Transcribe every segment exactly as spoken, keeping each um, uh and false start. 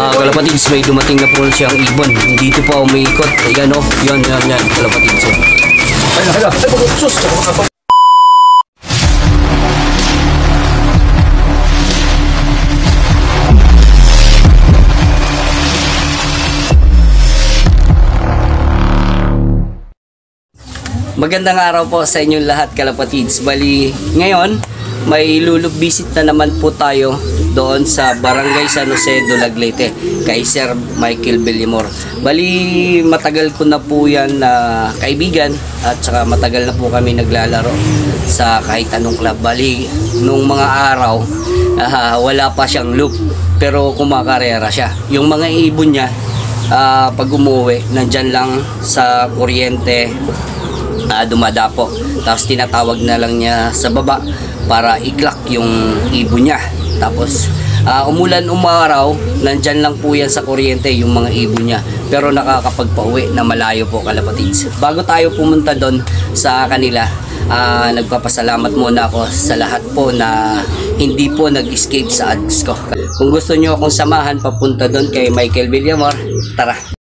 Ah, kalapatids, may dumating na po siyang ibon. Dito po umiikot. Ayan o, oh. Yan, yan, yan, kalapatids. Ay, nakala. Ay, mag-sus. Magandang araw po sa inyong lahat, kalapatids. Bali, ngayon, may lulub visit na naman po tayo doon sa Barangay San Jose, Dulaglete, kay Sir Michael Villamor. Bali, matagal ko na po yan na kaibigan at saka matagal na po kami naglalaro sa kahit anong club. Bali, nung mga araw, uh, wala pa siyang loop, pero kumakarera siya. Yung mga ibon niya, uh, pag umuwi, nandyan lang sa kuryente, Uh, dumadapo, tapos tinatawag na lang niya sa baba para iklak yung ibon niya. Tapos uh, umulan umaraw, nandyan lang po yan sa kuryente yung mga ibon niya, pero nakakapagpauwi na malayo po, kalapatids. Bago tayo pumunta doon sa kanila, uh, nagpapasalamat muna ako sa lahat po na hindi po nag-escape sa ads ko. Kung gusto nyo akong samahan papunta doon kay Michael Villamor, tara.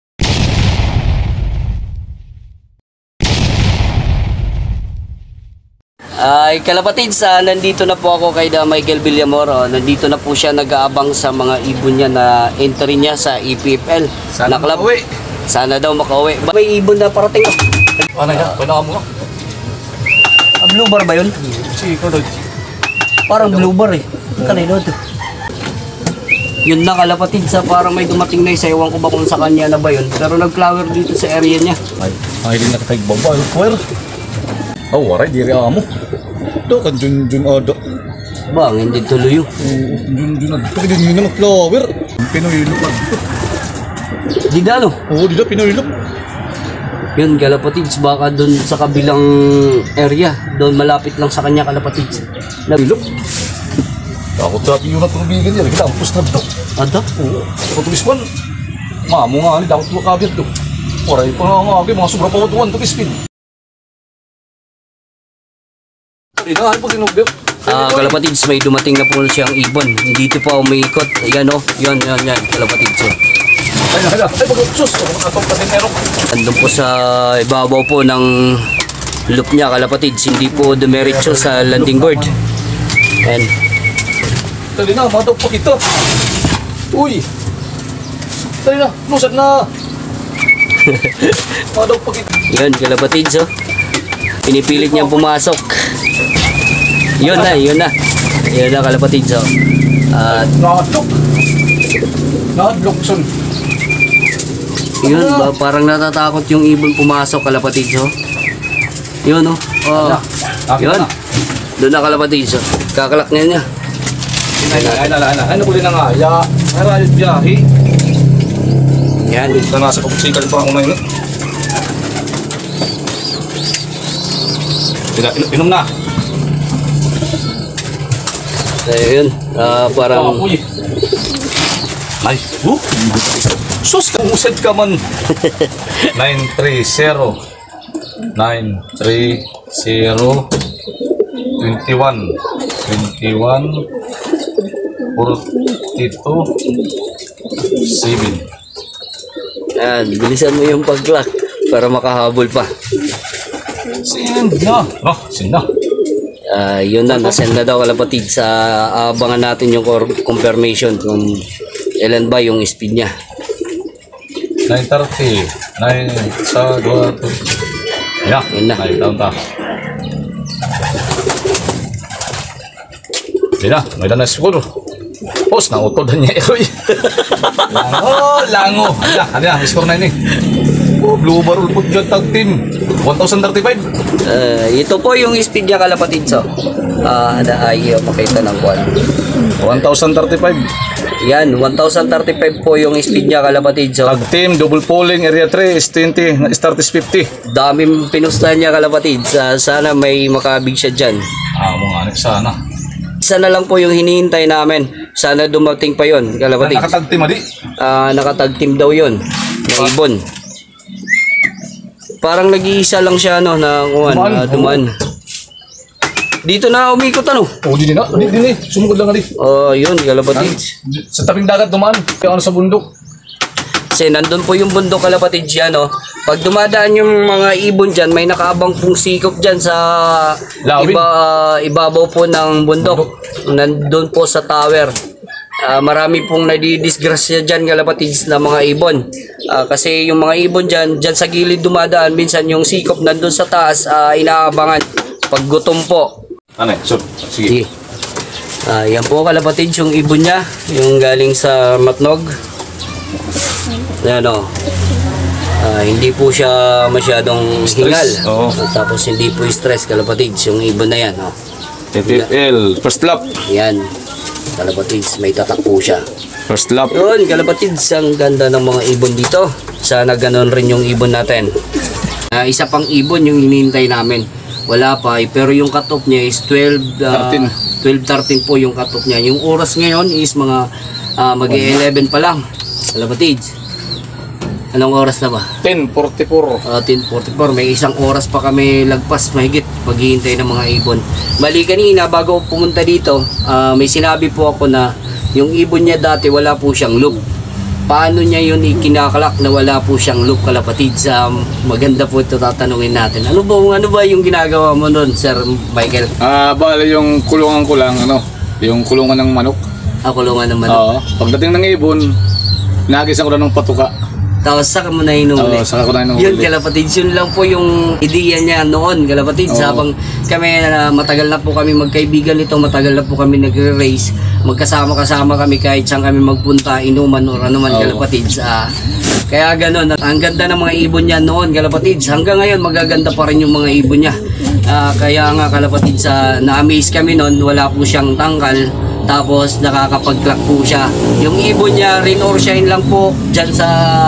Ay, kalapatids, uh, nandito na po ako kay da Michael Villamor. Oh. Nandito na po siya nag-aabang sa mga ibon niya na entry niya sa E P F L. Sana makauwi. Sana daw makauwi. May ibon na parating. Ano yan? Pwede mo nga. Ah, blue bar ba yun? Si ikaw doon. Parang blue bar eh. Kanino ito? Yun na, kalapatids, sa parang may dumating na isa. Ewan ko ba kung sa kanya na ba yun. Pero nag-flower dito sa area niya. Ay, ay din nakatag baba. Square. Oh, waray, diri amo. Ito kan jun jun ada. Bang, hindi tuloy yun. Jun jun ada. Kasi hindi na mag-flower. Pinoy look lang. Di na, no? Oo, di na Pinoy look. Yun, kalapatids, baka doon sa kabilang area. Doon malapit lang sa kanya, kalapatids. Look. Takot dati yung natubigan niya. Kita, ampus na ito. Ada? Oo. Sa tulisman. Mamo nga, hindi takot makabit ito. Waray pa nga nga, mga sobra pa watuan ito kispin. Ah, kalapatids, may dumating na po siyang ibon. Dito po umiikot. Ayan o, oh. Yan, yan, yan, kalapatids. Ay, nakala. Ay, mag-sus. Andun po sa ibabaw po ng loop niya, kalapatids. Hindi po dumiretso sa landing board. Ayan. Dali na, madaw pa kita. Uy. Dali na, lusad na. Madaw pa kita. Yan, kalapatids, oh. Pinipilit niyang pumasok. Yun na, yun na. Yun na, kalapatids, oh. At Nakadlock. Nakadlock, son. yun, ba, parang natatakot yung ibon pumasok, kalapatids, oh. Yun, oh. Oh. Yun. Doon na, kalapatids, oh. Kakalak niya niya. Ay, ay, ay, ay, ay, ano ko din na nga, ya, marayot biyahe. Yan. Ito na, sa kapusikan pa ako ngayon. Tila, in inom na. Ayun, uh, parang... Oh, uy. Ay, uh, sus, kamusad ka man. nine three zero nine three zero twenty-one twenty-one forty-two seven. Yan, bilisan mo yung pag-clock para makahabol pa. Send na. Oh, send na. Uh, yun na, nasend na daw, kalapatid. Sa abangan natin yung confirmation kung ilan ba yung speed niya. nine thirty. nine sa dua. Ya, yun na. Ay, taon ta. Sina, may danas siguro. Pos na utod niya ito. Lango, lango. Ano, ano, score na ini. Oh, blue barrel po dyan tag team. one thousand thirty-five. Uh, ito po yung speed niya, kalapatid. So, uh, na ay makita ng kwan. one thousand thirty-five. Yan, one thousand thirty-five po yung speed niya, kalapatid. So, Tag team, double polling, area three, is twenty, start is fifty. daming pinustahan niya, kalapatid. Uh, sana may makabig siya dyan. Ah, mga anak sana. Isa na lang po yung hinihintay namin. Sana dumating pa yon, kalapatid. Nakatag team, adi? Uh, nakatag team daw yon na ibon. Parang nag-iisa lang siya, no, na kuwan, Dumaan. uh, dumaan. Dito na umikot ano? Oh, di din na. Di din eh. Sumugod lang ali. Oh, yun, kalapatids. Sa tabing dagat dumaan. Kaya ano sa bundok. Kasi nandun po yung bundok kalapatids yan, no? Pag dumadaan yung mga ibon dyan, may nakaabang pong sikop dyan sa Lawin. iba, ah, ibabaw po ng bundok. Nandun po sa tower. Ah, marami pong nadidisgrasya dyan kalapatids na mga ibon. Ah, kasi yung mga ibon dyan, dyan sa gilid dumadaan, minsan yung sikop nandun sa taas, ah, inaabangan. Pag gutom po. Ano eh? So, sige. Sige. Ah, yan po kalapatids yung ibon niya, yung galing sa Matnog. Yan o. Ah, hindi po siya masyadong hingal. Stress, oo. Ah, tapos hindi po stress kalapatids yung ibon na yan. Oh. F F L. First lap. Yan. Kalapatids, may tatak po siya. First lap. Yun, kalapatids, ang ganda ng mga ibon dito. Sana ganon rin yung ibon natin. Ah, isa pang ibon yung hinihintay namin. Wala pa eh, pero yung cut-off niya is twelve, ah, thirteen. twelve thirteen po yung cut-off niya. Yung oras ngayon is mga ah, mag-eleven pa lang. Kalapatids. Anong oras na ba? ten forty-four. Uh, ten forty-four. May isang oras pa kami lagpas mahigit paghihintay ng mga ibon. Bali kanina bago pumunta dito, ah, may sinabi po ako na yung ibon niya dati wala po siyang loop. Paano niya yun ikinakalak na wala po siyang loop kalapatids? Um, maganda po ito tatanungin natin. Ano ba, ano ba yung ginagawa mo nun, Sir Michael? Ah, bale yung kulungan ko lang, ano, yung kulungan ng manok. Ah, kulungan naman. Oo. Pagdating ng ibon, nagisan ko lang ng patuka. Tapos saka mo na hinuli. Oo, saka ko na hinuli. Yun, kalapatids, yun lang po yung ideya niya noon, kalapatids. Oo. Habang kami, na matagal na po kami magkaibigan nito, matagal na po kami nagre-race, magkasama-kasama kami kahit saan kami magpunta, inuman or ano man, Oo. kalapatids. Ah, kaya ganun, ang ganda ng mga ibon niya noon, kalapatids. Hanggang ngayon, magaganda pa rin yung mga ibon niya. Ah, kaya nga, kalapatids, ah, na-amaze kami noon, wala po siyang tangkal. Tapos nakakapag-clock po siya. Yung ibon niya, rain or shine lang po dyan sa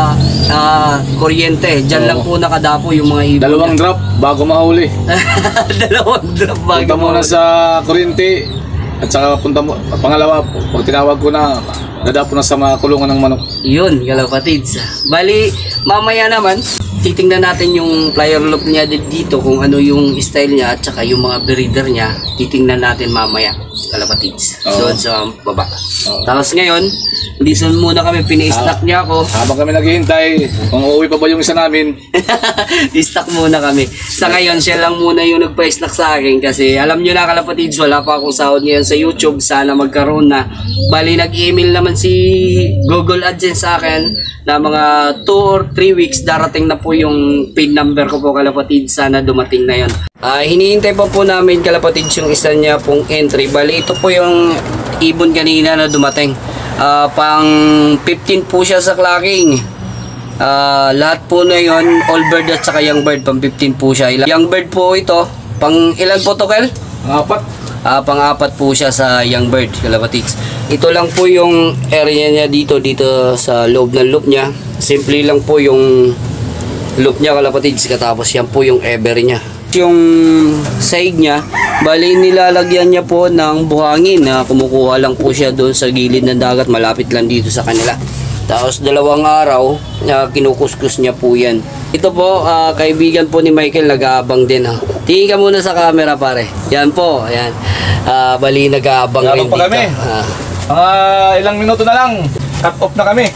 ah, kuryente. Dyan Oo. lang po nakadapo yung mga ibon Dalawang drop bago mahuli. niya. Dalawang drop bago. Punta muna sa kuryente at saka punta mo, pangalawa, pag tinawag ko na, nadapo na sa mga kulungan ng manok. Yun, kalapatids. Bali, mamaya naman, titingnan natin yung flyer loop niya dito, kung ano yung style niya at saka yung mga breeder niya. Titingnan natin mamaya, kalapatids. Oo. Doon sa baba. Oo. Tapos ngayon, listen muna kami, pina-stack niya ako. Habang kami naghihintay, kung uuwi pa ba yung isa namin, I-stack muna kami. Sa ngayon, siya lang muna yung nagpa-stack sa akin kasi alam nyo na kalapatids, wala pa akong sahod ngayon sa YouTube. Sana magkaroon na. Bali, nag-email naman si Google AdSense sa akin na mga two or three weeks darating na po yung pin number ko po kalapatids. Sana dumating na yon. Ah, hinihintay pa po namin kalapatids yung isa niya pong entry. Bali, ito po yung ibon kanina na dumating. Ah, pang fifteen po siya sa clocking. Ah, lahat po na yon, all bird at saka young bird, pang fifteen po siya. Young bird po ito, pang ilan po to, Kel? apat. Ah, pang-apat po siya sa young bird, kalapatids. Ito lang po yung area niya dito, dito sa loob ng loop niya. Simple lang po yung loop niya, kalapatids. Katapos yan po yung ever niya. Yung side niya, bali nilalagyan niya po ng buhangin na kumukuha lang po siya doon sa gilid ng dagat, malapit lang dito sa kanila. Tapos dalawang araw, na kinukuskus niya po yan. Ito po, ah, kaibigan po ni Michael, nag-aabang din. Ha. Tingin ka muna sa camera, pare. Yan po, ayan. Ah, bali, nag-aabang rin Nag-aabang pa dito. kami. Ah. Mga ilang minuto na lang, cut off na kami.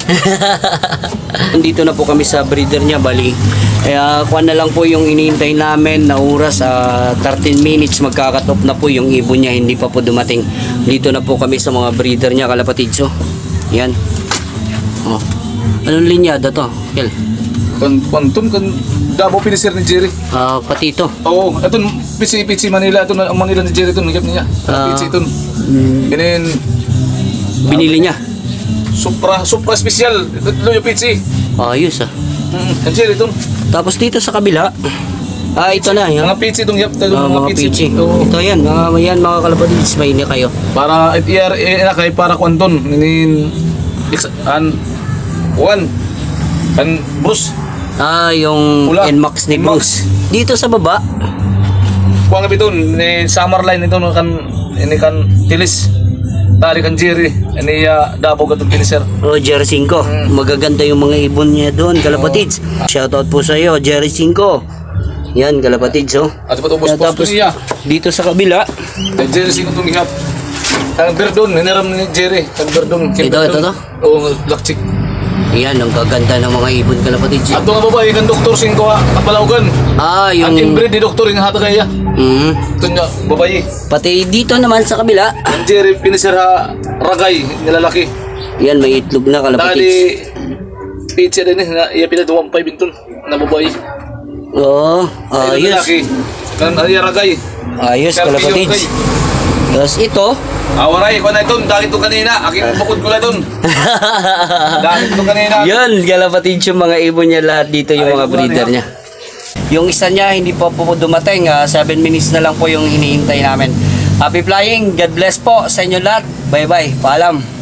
Nandito na po kami sa breeder niya, bali. Kaya kuha na lang po yung iniintay namin na oras, uh, thirteen minutes magkakat off na po yung ibon niya, hindi pa po dumating. Dito na po kami sa mga breeder niya, kalapatids. Oh. Yan. Oh. Anong linyada to, Kel? Kon konton kan Davao pinisir ni Jerry. Ah, pati ito. Oo, ito Pichi Pichi Manila, ito ang Manila ni Jerry ito, nagyap niya. Ah. Pichi ito. Mm, Kinin binili niya. Supra, supra special. Ito yung Pichi. Ayos ah. Mm, ang Jerry ito. Tapos dito sa kabila, ah, ito na. Yan. Mga Pichi itong yap, ito Ah, mga mga Pichi. pichi. Ito. Ito yan, mga, yan, mga kalapatids, may ini kayo. Para I R A kay para kwanton nin an one kan Bruce. Ah, yung Pula. N MAX ni N MAX. Bruce. Dito sa baba, Kuha nga ito, ni summer line ito no kan ini kan tilis. Tali kan Jerry, ini ya Davao gatong pinisir. Roger Cinco. Magaganda yung mga ibon niya doon, kalapatids. Shoutout po sa iyo, Jerry Cinco. Yan, kalapatids, oh. At dapat ubos Tapos, posto niya. dito sa kabila, Kay Jerry sino itong ihap. Kang Berdon, hiniram ni Jerry. Kang Berdon. Ito, ito, ito? Oo, black chick. yan, ang gaganda ng mga ibon kalapatids. At nga babae, kang doktor singko ha, kapalawgan. Ah, At yung... inbreed ni doktor yung hata kaya. Mm, Ito nga, babae. pati dito naman sa kabila, Ang Jerry, pinisira ragay, nilalaki. yan, may itlog na Dali, kalapatids. pizza din eh, na iya pinaduwang pa ibintun, na babae. Oo, Ay, ayos. lalaki. Kan iya ragay. Ayos, Karpi yung kalapatids. ragay. Tapos ito, Awaray, ko na ito, dahil ito kanina. Aking bukod ko na ito. Dahil ito kanina. yun, kalapatids yung mga ibon niya lahat dito, yung Ay, mga wala breeder na niya. Yung isa niya, hindi pa po dumating. seven minutes na lang po yung hinihintay namin. Happy flying. God bless po sa inyo lahat. Bye-bye. Paalam.